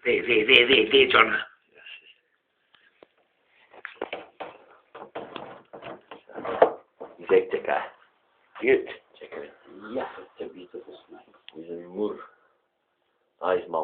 Ve John. Güzel çek ha. Gut. Check it. Ja, het is een beetje te snel. Bizim mur. Nice man.